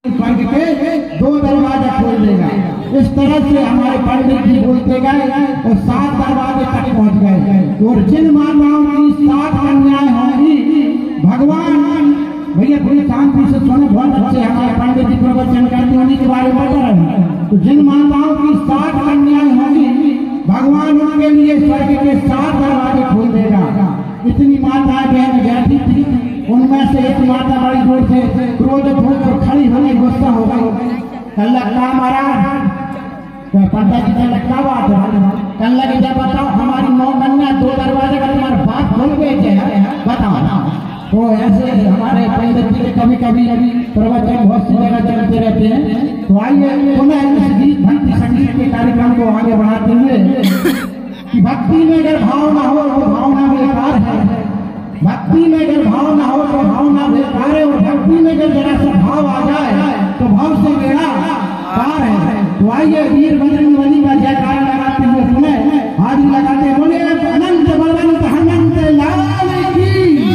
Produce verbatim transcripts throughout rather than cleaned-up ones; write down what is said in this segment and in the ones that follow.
स्वर्ग के दो दरवाजे खोल देगा। इस तरह से हमारे पंडित जी बोलते गए और सात दरवाजे तक पहुंच गए। और जिन माताओं की सात कन्याएं होंगी, भगवान भैया थोड़ी शांति से सुनो, बहुत अच्छे हमारे पंडित जी प्रवचन करते उन्हीं के बारे में बता रहे हैं। तो जिन माताओं की सात कन्याएं होंगी, भगवान उनके लिए स्वर्ग के सात दरवाजे खोल देगा। इतनी माताएं बहन बैठी थी, उनमें से एक माता बड़ी जोर से क्रोधित होकर खड़ी होने गुस्सा हो गई। कल का महाराज पंडित जी से क्या बात है? कल लगे जब बताओ हमारी नौ कन्या दो दरवाजे का तुम्हारे बात खोल गए थे, बताओ। तो ऐसे हमारे पंडित जी कभी कभी अभी प्रवचन बहुत सी जगह चलते रहते हैं। तो आइए पुनः इस गीत भक्ति संगीत के कार्यक्रम को आगे बढ़ाते हुए कि भक्ति में अगर भाव ना हो तो भावना बेकार है, भक्ति में अगर भाव ना हो तो भावना बेकार है, और भक्ति में अगर जरा सा भाव आ जाए तो भाव से बेड़ा पार है। तो आइए वीर बजरंग बली का जयकार लगाते हुए सुने, हाजिर लगाते बोले अनंत बलवंत हनुमंत लाल की।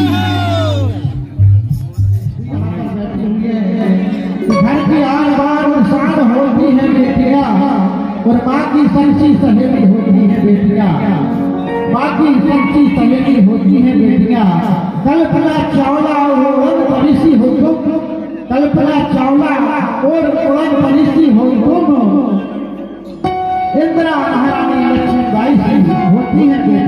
घर की आर बार सार होती है बेटिया, और माँ की सच्ची सहेली होती है बेटिया, बाकी सच्ची सहेली होती है बेटिया। कल्पना चावला और परिसी हो तुम, कल्पना चावला और उड़न परिसी हो तुम, इंदिरा महारानी लक्ष्मीबाई होती है बेटिया।